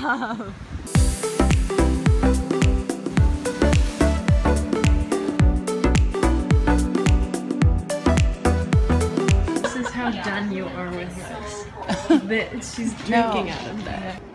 Stop. This is how done you are with this. She's drinking out of that.